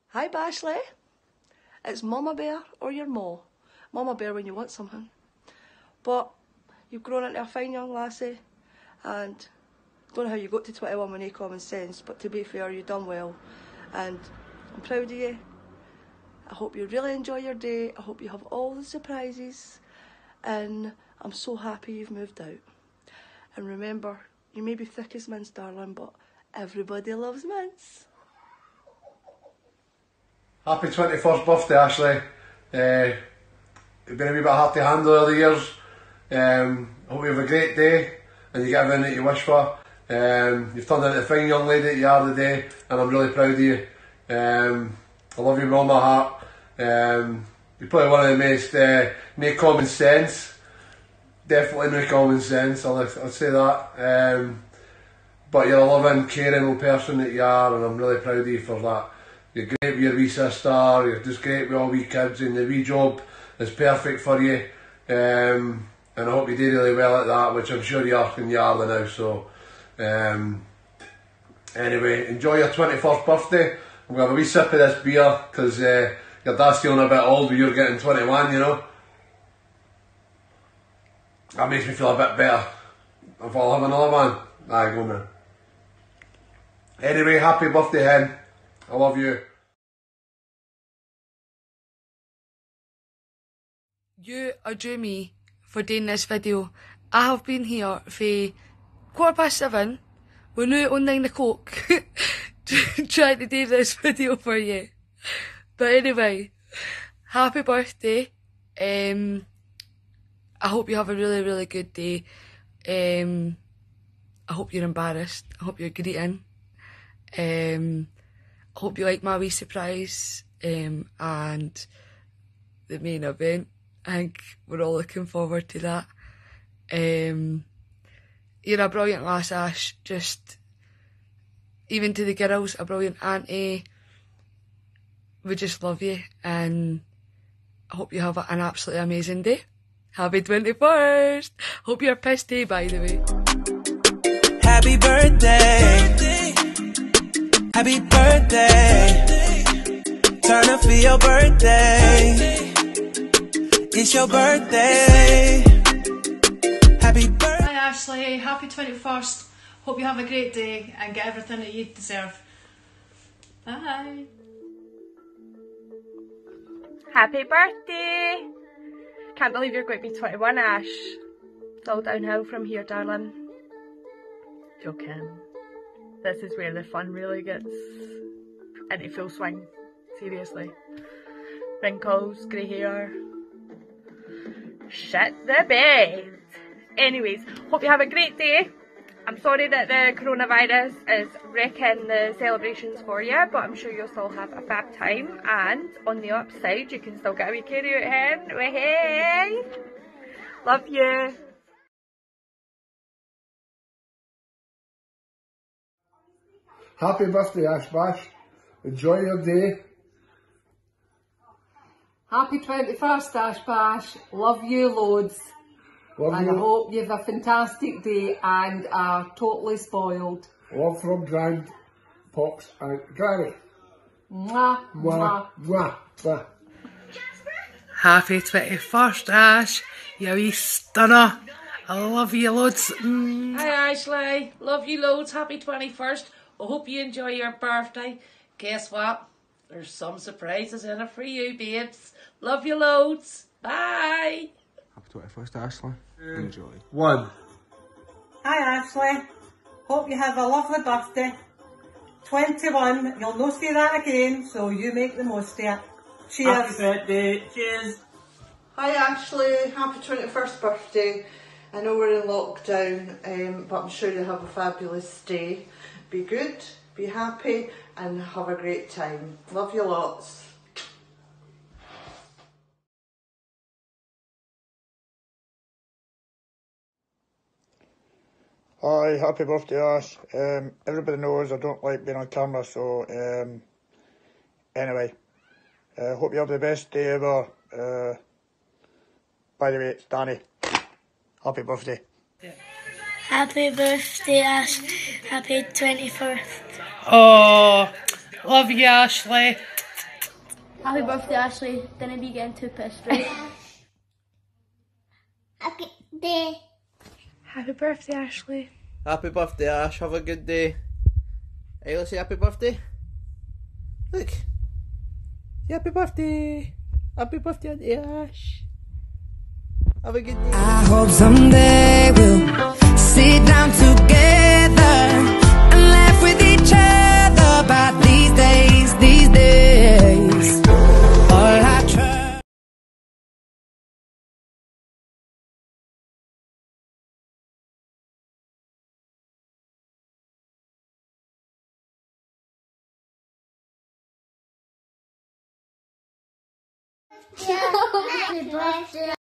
Hi Ashleigh, it's Mama Bear or your ma. Mama Bear when you want something. But you've grown into a fine young lassie and don't know how you got to 21 with no common sense, but to be fair, you've done well and I'm proud of you. I hope you really enjoy your day. I hope you have all the surprises and I'm so happy you've moved out. And remember, you may be thick as mince, darling, but everybody loves mince. Happy 21st birthday, Ashleigh. It's been a wee bit hard to handle over the years. I hope you have a great day and you get everything that you wish for. You've turned into the fine young lady that you are today and I'm really proud of you. I love you with all my heart. You're probably one of the most, no common sense. Definitely no common sense, I'll say that. But you're a loving, caring little person that you are and I'm really proud of you for that. You're great with your wee sister, you're just great with all wee kids and the wee job is perfect for you. And I hope you do really well at that, which I'm sure you are and you are now. So anyway, enjoy your 21st birthday. I'm going to have a wee sip of this beer because your dad's feeling a bit old when you're getting 21, you know. That makes me feel a bit better. If I'll have another one, aye, go now. Anyway, happy birthday, hen. I love you. You are due me for doing this video. I have been here for 7:15 with no on 9 o'clock trying to do this video for you. But anyway, happy birthday. I hope you have a really, really good day. I hope you're embarrassed. I hope you're greeting. I hope you like my wee surprise and the main event. I think we're all looking forward to that. You're a brilliant lass, Ash. Just, even to the girls, a brilliant auntie. We just love you and I hope you have an absolutely amazing day. Happy 21st! Hope you're pissed too, by the way. Happy birthday! Happy birthday! Turn up for your birthday! It's your birthday! Happy birthday! Hi Ashleigh, happy 21st. Hope you have a great day and get everything that you deserve. Bye! Happy birthday! Can't believe you're going to be 21, Ash. It's all downhill from here, darling. Joking. This is where the fun really gets into full swing. Seriously. Wrinkles, grey hair. Shit the bed. Anyways, hope you have a great day. I'm sorry that the coronavirus is wrecking the celebrations for you, but I'm sure you'll still have a fab time. And on the upside, you can still get a wee carry out hen. Hey! Love you. Happy birthday, Ash Bash. Enjoy your day. Happy 21st, Ash Bash. Love you loads. Love and you. I hope you have a fantastic day and are totally spoiled. Love from Grand Pox and Granny. Mwah, mwah. Mwah, mwah. Happy 21st, Ash. You wee stunner. I love you loads. Hi Ashleigh, love you loads, happy 21st. I hope you enjoy your birthday. Guess what? There's some surprises in it for you, babes. Love you loads. Bye. Happy 21st, Ashleigh. Enjoy. 1. Hi Ashleigh, hope you have a lovely birthday. 21, you'll not see that again, so you make the most of it. Cheers. Happy birthday, cheers. Hi Ashleigh, happy 21st birthday. I know we're in lockdown, but I'm sure you'll have a fabulous day. Be good, be happy and have a great time. Love you lots. Hi, happy birthday Ash. Everybody knows I don't like being on camera, so anyway, hope you have the best day ever. By the way, it's Danny. Happy birthday. Happy birthday Ash, happy 21st. Oh, love you Ashleigh. Happy birthday, Ashleigh. Didn't be getting too pissed, right? Happy day. Happy birthday, Ashleigh. Happy birthday, Ash. Have a good day. Hey, let's say happy birthday. Look. Say happy birthday. Happy birthday, Ash. Have a good day. I hope someday we'll sit down together and laugh with each other about these days, these days. All I try. Happy birthday.